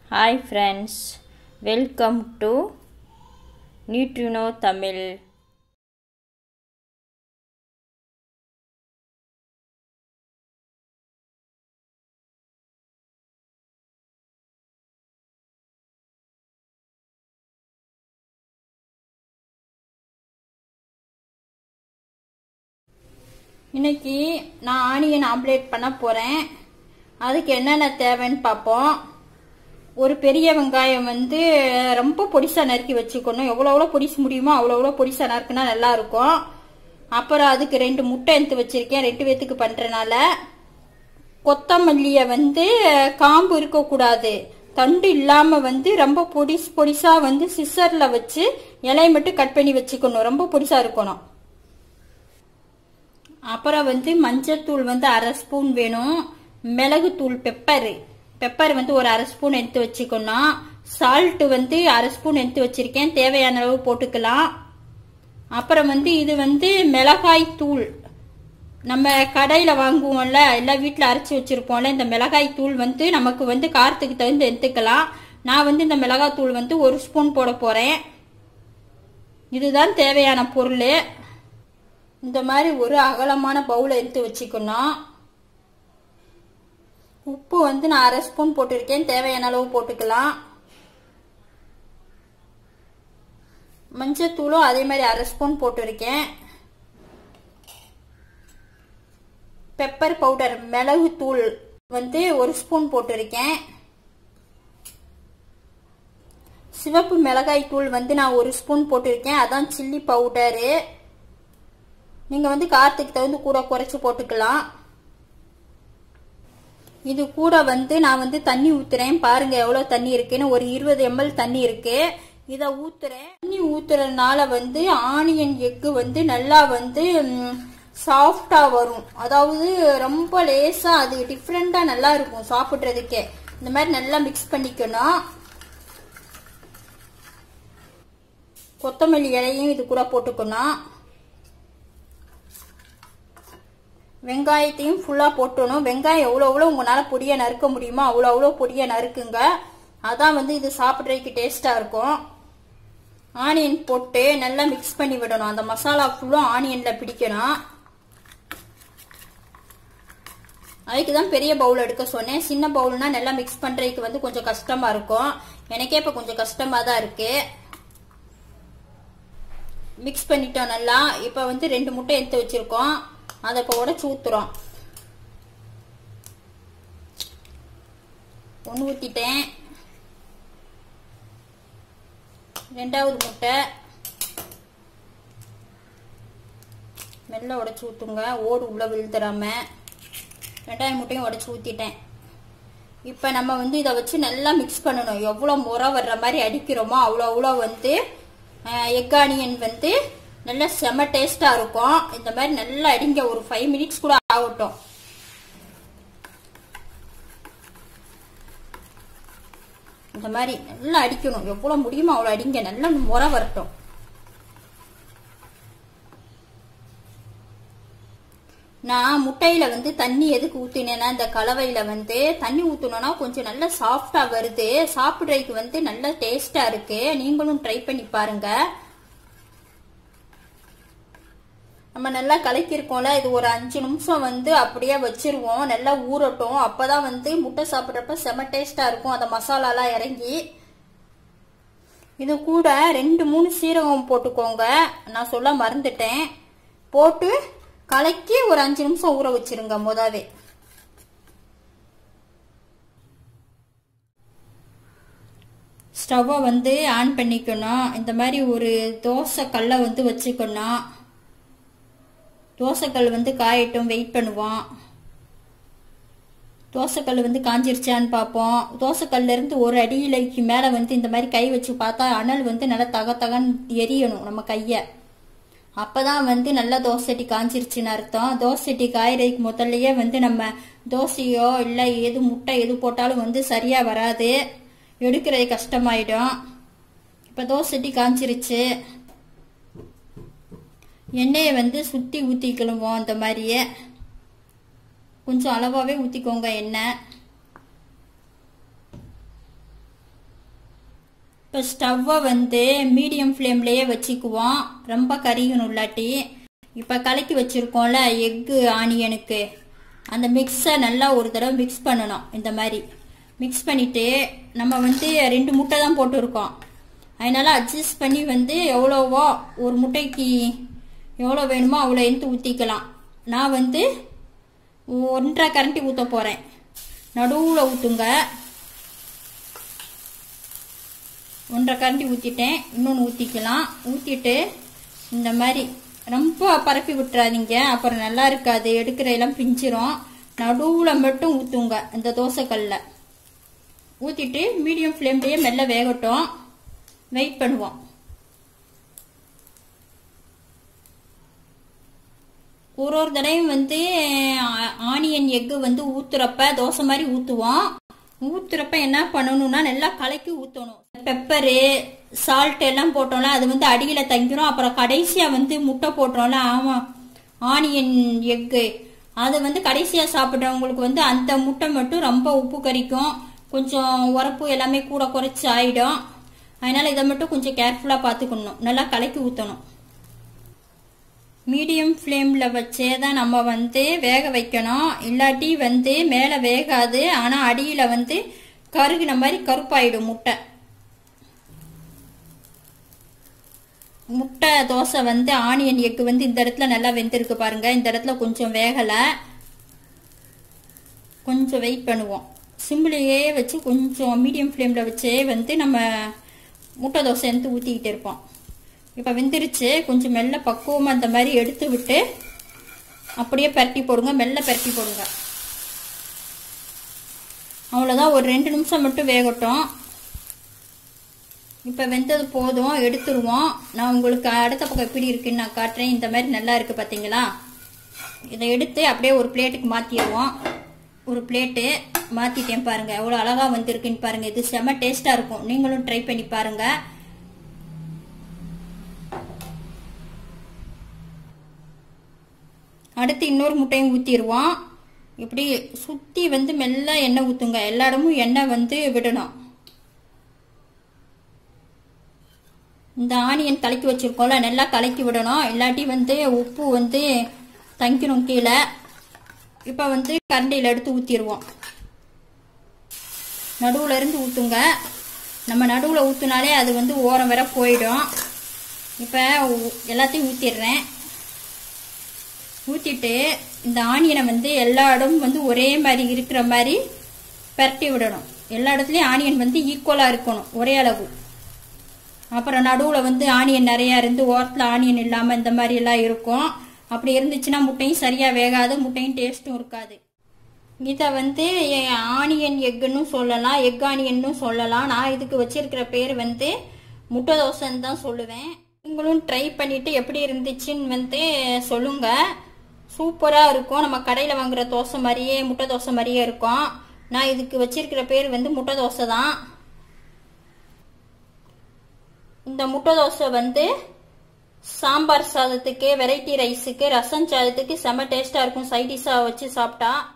Hi friends, welcome to Neutrino Tamil. இன்னைக்கு நான் onion omelette பண்ண போறேன். அதுக்கு என்னென்ன தேவைன்னு பார்ப்போம். ஒரு பெரிய வெங்காயம் வந்து ரொம்ப பொடிசா நறுக்கி வச்சுக்கணும். எவ்வளோ பொடிசு முடியுமோ அவ்வளோ பொடிசா நறுக்குனா நல்லா இருக்கும். அப்புறம் அதுக்கு 2 முட்டை எடுத்து வச்சிருக்கேன். 2 பேத்துக்கு பண்றனால. கொத்தமல்லியை வந்து காம்பு இருக்கக்கூடாது, தண்டு இல்லாம வந்து ரொம்ப பொடிசா வந்து சிசர்ல வச்சு இலையை மட்டும் கட் பண்ணி வச்சுக்கணும். ரொம்ப பொடிசா இருக்கணும். அப்புறம் வந்து மஞ்சத்தூள் வந்து 1/2 ஸ்பூன் வேணும். மிளகுத்தூள் பெப்பர் வந்து ஒரு 1/2 ஸ்பூன் எடுத்து வச்சுக்கணும். சால்ட் வந்து 1/2 ஸ்பூன் எடுத்து வச்சிருக்கேன். தேவையான அளவு போட்டுக்கலாம். அப்புறம் வந்து இது வந்து மிளகாய் தூள். நம்ம கடையில வாங்குவோம்ல, எல்லாம் வீட்டில் அரைச்சி வச்சிருப்போம்ல. இந்த மிளகாய் தூள் வந்து நமக்கு வந்து காரத்துக்கு தகுந்து எடுத்துக்கலாம். நான் வந்து இந்த மிளகாய் தூள் வந்து 1 ஸ்பூன் போட போறேன். இதுதான் தேவையான பொருள். இந்த மாதிரி ஒரு அகலமான பவுல எடுத்து வச்சுக்கணும். உப்பு வந்து நான் 1/2 ஸ்பூன் போட்டிருக்கேன். தேவையான அளவு போட்டுக்கலாம். மஞ்சத்தூளும் அதே மாதிரி 1/2 ஸ்பூன் போட்டிருக்கேன். பெப்பர் பவுடர் மிளகு தூள் வந்து 1 ஸ்பூன் போட்டிருக்கேன். சிவப்பு மிளகாய் தூள் வந்து நான் 1 ஸ்பூன் போட்டிருக்கேன். அதான் சில்லி பவுடரு. நீங்க வந்து காரத்துக்கு தகுந்து கூட குறைச்சு போட்டுக்கலாம். இது கூட வந்து நான் வந்து தண்ணி ஊத்துறேன். பாருங்க எவ்வளவு தண்ணி இருக்குன்னு. ஒரு 20 ml தண்ணி இருக்கு. இத ஊத்துறேன். தண்ணி ஊத்துறதுனால வந்து ஆனியன் எக்கு வந்து நல்லா வந்து சாஃப்டா வரும். அதாவது ரொம்ப லேசா அது டிஃப்ரெண்டா நல்லா இருக்கும் சாப்பிடுறதுக்கே. இந்த மாதிரி நல்லா மிக்ஸ் பண்ணிக்கணும். கொத்தமல்லி இலையும் இது கூட போட்டுக்கணும். வெங்காயத்தையும் ஃபுல்லா போட்டணும். வெங்காயம் எவ்வளோ உங்களால பொடியா நறுக்க முடியுமோ அவ்வளோ பொடியா நறுக்குங்க. அதான் வந்து இது சாப்பிட்றதுக்கு டேஸ்டா இருக்கும். ஆனியன் போட்டு நல்லா மிக்ஸ் பண்ணி விடணும். அந்த மசாலா ஃபுல்லும் ஆனியன்ல பிடிக்கணும். அதுக்குதான் பெரிய பவுல் எடுக்க சொன்னேன். சின்ன பவுல்னா நல்லா மிக்ஸ் பண்றதுக்கு வந்து கொஞ்சம் கஷ்டமா இருக்கும். எனக்கே இப்ப கொஞ்சம் கஷ்டமா தான் இருக்கு. மிக்ஸ் பண்ணிட்டோம் நல்லா. இப்ப வந்து 2 முட்டை எடுத்து வச்சிருக்கோம். அதை இப்போ உடச்சு ஊத்துறோம். 1 ஊத்திட்டேன். 2வது முட்டை மெல்ல உடச்சு ஊத்துங்க, ஓடு உள்ள விழுந்துடாம. 2வது முட்டையும் உடச்சு ஊத்திட்டேன். இப்ப நம்ம வந்து இதை வச்சு நல்லா மிக்ஸ் பண்ணணும். எவ்வளவு முறை வர்ற மாதிரி அடிக்கிறோமோ அவ்வளோ வந்து எக் ஆனியன் வந்து நல்லா செம டேஸ்டா இருக்கும். இந்த மாதிரி நல்லா அடிங்க. ஒரு 5 மினிட்ஸ் கூட ஆகட்டும். இந்த மாதிரி நல்லா அடிக்கணும். எவ்வளவு முடியுமோ அவ்வளவு அடிங்க. நல்லா முறை வரட்டும். நான் முட்டையில வந்து தண்ணி எதுக்கு ஊத்தினேன்னா, இந்த கலவையில வந்து தண்ணி ஊத்தணும்னா கொஞ்சம் நல்லா சாஃப்டா வருது. சாப்பிடுறதுக்கு வந்து நல்லா டேஸ்டா இருக்கு. நீங்களும் ட்ரை பண்ணி பாருங்க. நம்ம நல்லா கலக்கிருக்கோம்ல, இது ஒரு 5 நிமிஷம் வந்து அப்படியே வச்சிருவோம். நல்லா ஊறட்டும். அப்பதான் வந்து முட்டை சாப்பிட்றப்ப செம டேஸ்டா இருக்கும். அந்த மசாலாலாம் இறங்கி. இது கூட 2-3 சீரகம் போட்டுக்கோங்க. நான் சொல்ல மறந்துட்டேன். போட்டு கலக்கி ஒரு 5 நிமிஷம் ஊற வச்சிருங்க. முதவே ஸ்டவ்வை வந்து ஆன் பண்ணிக்கணும். இந்த மாதிரி ஒரு தோசை கல்லை வந்து வச்சுக்கணும். தோசைக்கல் வந்து காயட்டும், வெயிட் பண்ணுவோம். தோசைக்கல் வந்து காஞ்சிருச்சான்னு பார்ப்போம். தோசைக்கல்ல இருந்து ஒரு அடியிலைக்கு மேல வந்து இந்த மாதிரி கை வச்சு பார்த்தா அனல் வந்து நல்லா தகன்னு எரியணும் நம்ம கைய. அப்பதான் வந்து நல்லா தோசைட்டி காஞ்சிருச்சுன்னு அர்த்தம். தோசைட்டி காயறதுக்கு முதல்லயே வந்து நம்ம தோசையோ இல்லை எது முட்டை எது போட்டாலும் வந்து சரியா வராது. எடுக்கிறது கஷ்டமாயிடும். இப்ப தோசைட்டி காஞ்சிருச்சு. எண்ணெயை வந்து சுத்தி ஊத்திக்கலுவோம். அந்த மாதிரியே கொஞ்சம் அளவாவே ஊத்திக்கோங்க எண்ணெய். இப்போ ஸ்டவ்வை வந்து மீடியம் ஃப்ளேம்லேயே வச்சுக்குவோம், ரொம்ப கறிகணும் இல்லாட்டி. இப்போ கலக்கி வச்சுருக்கோம்ல எக்கு ஆனியனுக்கு, அந்த மிக்ஸை நல்லா ஒரு தடவை மிக்ஸ் பண்ணணும். இந்த மாதிரி மிக்ஸ் பண்ணிவிட்டு நம்ம வந்து 2 முட்டை தான் போட்டுருக்கோம், அதனால் அட்ஜஸ்ட் பண்ணி வந்து எவ்வளோவோ ஒரு முட்டைக்கு எவ்வளோ வேணுமோ அவ்வளோ எடுத்து ஊற்றிக்கலாம். நான் வந்து 1.5 கரண்டி ஊற்ற போகிறேன். நடுவில் ஊற்றுங்க. 1.5 கரண்டி ஊற்றிட்டேன், இன்னொன்று ஊற்றிக்கலாம். ஊற்றிட்டு இந்த மாதிரி ரொம்ப பரப்பி விட்டுறாதீங்க, அப்புறம் நல்லா இருக்காது, எடுக்கிற எல்லாம் பிஞ்சிரும். நடுவில் மட்டும் ஊற்றுங்க இந்த தோசைக்கல்ல. ஊற்றிட்டு மீடியம் ஃப்ளேம்லேயே மெல்ல வேகட்டும், வெயிட் பண்ணுவோம். ஒரு தடவையும் வந்து ஆனியன் எக்கு வந்து ஊத்துறப்ப தோசை மாதிரி ஊற்றுவோம். ஊத்துறப்ப என்ன பண்ணணும்னா நல்லா கலக்கி ஊற்றணும். பெப்பரு சால்ட் எல்லாம் போட்டோம்ல அது வந்து அடியில் தங்கிரும். அப்புறம் கடைசியாக வந்து முட்டை போட்டோம்ல, ஆமாம் ஆனியன் எக்கு, அது வந்து கடைசியாக சாப்பிட்றவங்களுக்கு வந்து அந்த முட்டை மட்டும் ரொம்ப உப்பு கறிக்கும், கொஞ்சம் உரப்பு எல்லாமே கூட குறைச்சி ஆயிடும். அதனால இதை மட்டும் கொஞ்சம் கேர்ஃபுல்லாக பார்த்துக்கணும். நல்லா கலக்கி ஊற்றணும். மீடியம் ஃப்ளேமில் வச்சே தான் நம்ம வந்து வேக வைக்கணும், இல்லாட்டி வந்து மேலே வேகாது, ஆனால் அடியில் வந்து கருகின மாதிரி கருப்பாயிடும் முட்டை. முட்டை தோசை வந்து ஆனியன் எக்கு வந்து இந்த இடத்துல நல்லா வெந்திருக்கு பாருங்க. இந்த இடத்துல கொஞ்சம் வேகலை, கொஞ்சம் வெயிட் பண்ணுவோம். சிம்பிளையே வச்சு கொஞ்சம் மீடியம் ஃப்ளேமில் வச்சே வந்து நம்ம முட்டை தோசை எடுத்து ஊற்றிக்கிட்டு இருப்போம். இப்போ வெந்துருச்சு. கொஞ்சம் மெல்ல பக்குவமாக அந்த மாதிரி எடுத்து விட்டு அப்படியே பரட்டி போடுங்க, மெல்ல பரட்டி போடுங்க. அவ்வளோதான், ஒரு 2 நிமிஷம் மட்டும் வேகட்டும். இப்போ வெந்தது போதும், எடுத்துருவோம். நான் உங்களுக்கு அடுத்த பக்கம் எப்படி இருக்குன்னு நான் காட்டுறேன். இந்த மாதிரி நல்லா இருக்குது பார்த்தீங்களா? இதை எடுத்து அப்படியே ஒரு பிளேட்டுக்கு மாற்றிடுவோம். ஒரு பிளேட்டு மாற்றிட்டேன் பாருங்கள், எவ்வளோ அழகாக வந்திருக்குன்னு பாருங்கள். இது செம்ம டேஸ்ட்டாக இருக்கும், நீங்களும் ட்ரை பண்ணி பாருங்கள். அடுத்து இன்னொரு முட்டையும் ஊற்றிடுவோம். இப்படி சுற்றி வந்து மெல்ல எண்ணெய் ஊற்றுங்க, எல்லா இடமும் எண்ணெய் வந்து விடணும். இந்த ஆனியன் கலக்கி வச்சுருக்கோம்ல நல்லா கலக்கி விடணும், இல்லாட்டி வந்து உப்பு வந்து தங்கிடும் கீழே. இப்போ வந்து கரண்டியில் எடுத்து ஊற்றிடுவோம். நடுவில் இருந்து ஊற்றுங்க, நம்ம நடுவில் ஊற்றினாலே அது வந்து ஓரம் வர போயிடும். இப்போ எல்லாத்தையும் ஊற்றிடுறேன். ஊற்றிட்டு இந்த ஆனியனை வந்து எல்லா இடமும் வந்து ஒரே மாதிரி இருக்கிற மாதிரி பரட்டி விடணும். எல்லா இடத்துலையும் ஆனியன் வந்து ஈக்குவலாக இருக்கணும், ஒரே அளவு. அப்புறம் நடுவில் வந்து ஆனியன் நிறையா இருந்து ஓரத்தில் ஆனியன் இல்லாமல் இந்த மாதிரி எல்லாம் இருக்கும். அப்படி இருந்துச்சுன்னா முட்டையும் சரியாக வேகாது, முட்டையும் டேஸ்ட்டும் இருக்காது. இதை வந்து ஆனியன் எக்குன்னு சொல்லலாம், எக் ஆனியன்னு சொல்லலாம். நான் இதுக்கு வச்சிருக்கிற பேர் வந்து முட்டை தோசைன்னு தான் சொல்லுவேன். நீங்களும் ட்ரை பண்ணிவிட்டு எப்படி இருந்துச்சுன்னு வந்து சொல்லுங்கள். சூப்பராக இருக்கும், நம்ம கடையில் வாங்குகிற தோசை மாதிரியே முட்டை தோசை மாதிரியே இருக்கும். நான் இதுக்கு வச்சிருக்கிற பேர் வந்து முட்டை தோசை தான். இந்த முட்டை தோசை வந்து சாம்பார் சாதத்துக்கு, வெரைட்டி ரைஸுக்கு, ரசம் சாதத்துக்கு செம்ம டேஸ்ட்டாக இருக்கும். சைட் டிஷ்ஷாக வச்சு சாப்பிட்டா